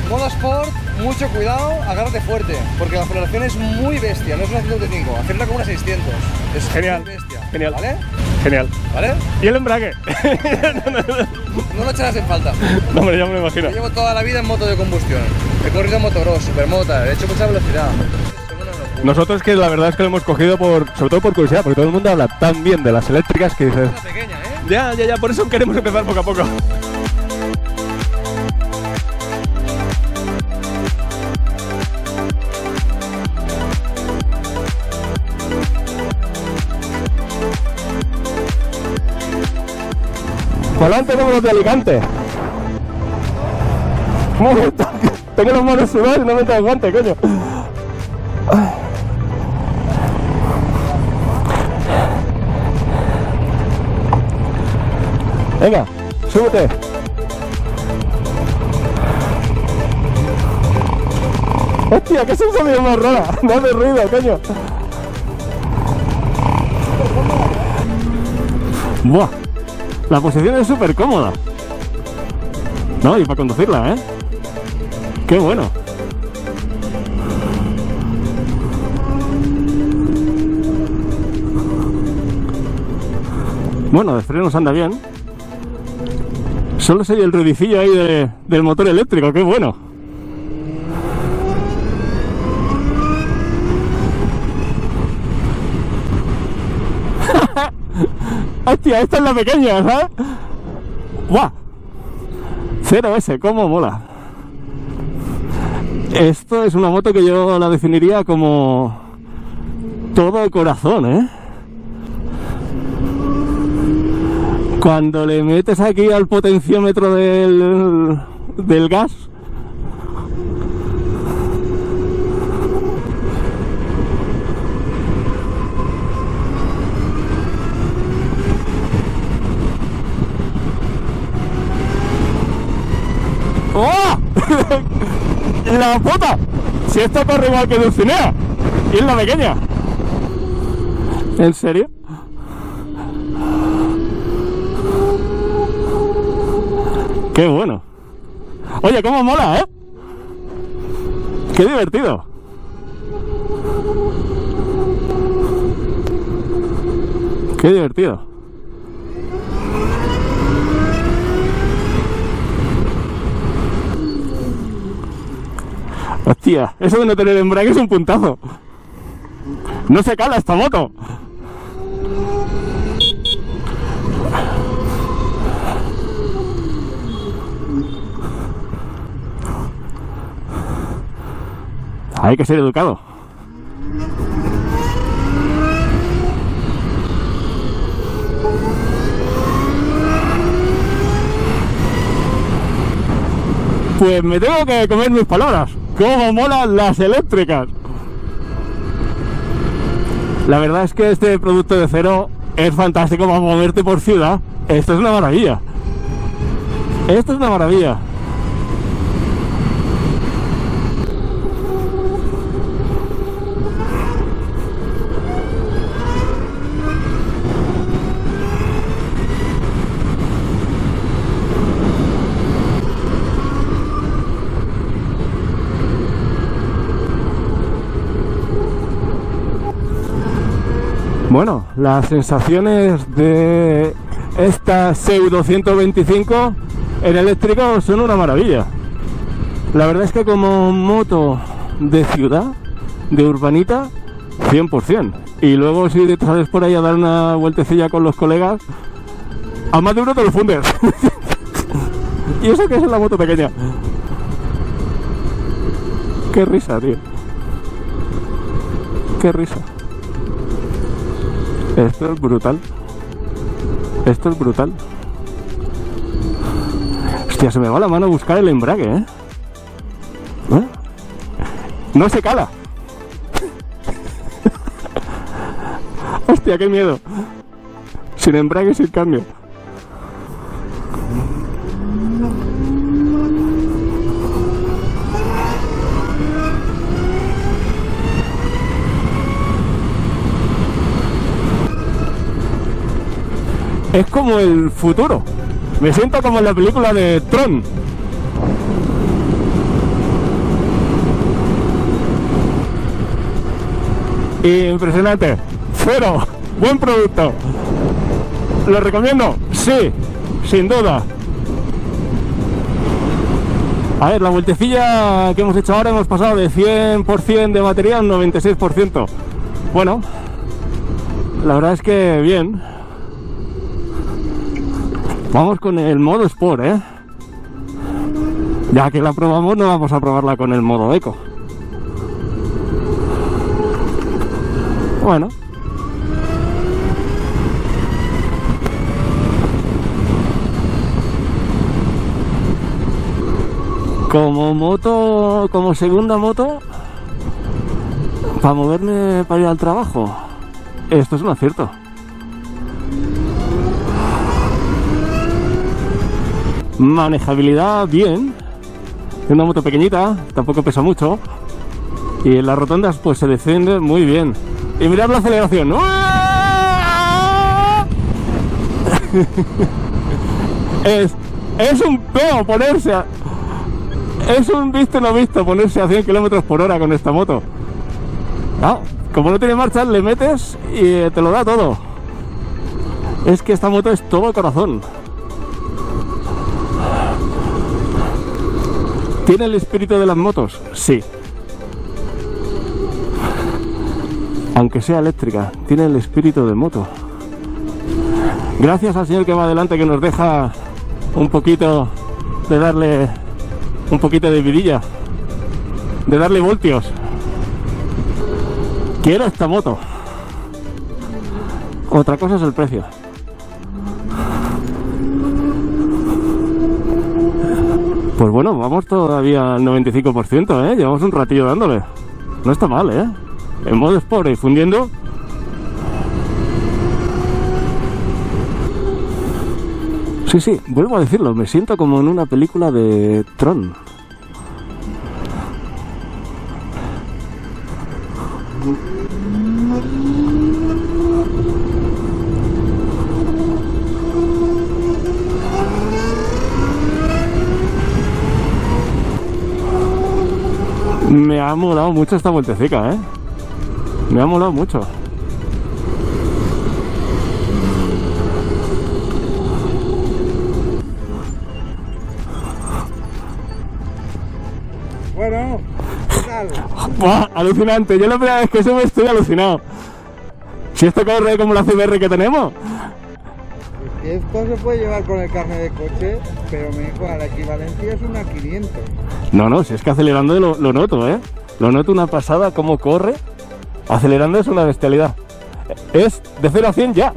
Modo Sport, mucho cuidado, agárrate fuerte, porque la aceleración es muy bestia, no es una 125, hacerla como una 600. Es genial, muy bestia. genial. ¿Vale? Genial. ¿Vale? ¿Y el embrague? No lo echarás en falta. No, hombre, ya me lo imagino. Yo llevo toda la vida en moto de combustión. He corrido en motocross, supermota, he hecho mucha velocidad. Nosotros que la verdad es que lo hemos cogido sobre todo por curiosidad, porque todo el mundo habla tan bien de las eléctricas que dices... Es una pequeña, ¿eh? Ya, por eso queremos empezar poco a poco. Volante como los de Alicante. Un momento, tengo las manos sudadas y no me tengo guante, coño. Ay. Venga, súbete. Hostia, que es un sonido más raro. No hace ruido, coño. Buah. La posición es súper cómoda. No, y para conducirla, ¿eh? ¡Qué bueno! Bueno, de frenos anda bien. Solo se oye el ruidicillo ahí del motor eléctrico, ¡qué bueno! ¡Hostia, esta es la pequeña, ¿sabes? ¡Buah! 0S, cómo mola. Esto es una moto que yo la definiría como todo corazón, ¿eh? Cuando le metes aquí al potenciómetro del gas, ¡oh! ¡La puta! Si esto corre igual que Dulcinea y es la pequeña. ¿En serio? ¡Qué bueno! Oye, cómo mola, ¿eh? ¡Qué divertido! ¡Qué divertido! Hostia, eso de no tener embrague es un puntazo. No se cala esta moto. Hay que ser educado. Pues me tengo que comer mis palabras. ¡Cómo molan las eléctricas! La verdad es que este producto de cero es fantástico para moverte por ciudad. Esto es una maravilla. Esto es una maravilla. Bueno, las sensaciones de esta pseudo 125 en eléctrico son una maravilla. La verdad es que como moto de ciudad, de urbanita, 100%. Y luego si te sales por ahí a dar una vueltecilla con los colegas, a más de uno te lo fundes. Y eso que es la moto pequeña. Qué risa, tío. Qué risa. Esto es brutal. Esto es brutal. Hostia, se me va la mano a buscar el embrague, ¿eh? No se cala. Hostia, qué miedo. Sin embrague, sin cambio. Es como el futuro. Me siento como en la película de Tron. Impresionante. Cero. Buen producto. ¿Lo recomiendo? Sí, sin duda. A ver, la vueltecilla que hemos hecho ahora, hemos pasado de 100% de batería a un 96%. Bueno, la verdad es que bien. Vamos con el modo Sport, ¿eh? Ya que la probamos, no vamos a probarla con el modo Eco. Bueno. Como moto, como segunda moto, para moverme para ir al trabajo, esto es un acierto. Manejabilidad bien, es una moto pequeñita, tampoco pesa mucho, y en las rotondas pues se defiende muy bien. Y mirad la aceleración. Es un peo ponerse a... Es un visto no visto ponerse a 100 km por hora con esta moto. No, como no tiene marcha, le metes y te lo da todo. Es que esta moto es todo corazón. ¿Tiene el espíritu de las motos? Sí. Aunque sea eléctrica, tiene el espíritu de moto. Gracias al señor que va adelante, que nos deja un poquito de darle... un poquito de vidilla, de darle voltios. Quiero esta moto. Otra cosa es el precio. Pues bueno, vamos todavía al 95%, ¿eh? Llevamos un ratillo dándole. No está mal, ¿eh? En modo Sport y fundiendo. Sí, sí, vuelvo a decirlo, me siento como en una película de Tron. Me ha molado mucho esta vueltecica, ¿eh? Me ha molado mucho. Bueno, ¿qué tal? ¡Buah! Alucinante, yo la primera vez que subo estoy alucinado. Si esto corre como la CBR que tenemos. Esto se puede llevar con el carnet de coche, pero me dijo, la equivalencia es una 500. No, si es que acelerando lo noto, ¿eh? Lo noto una pasada, cómo corre. Acelerando es una bestialidad. Es de 0 a 100 ya.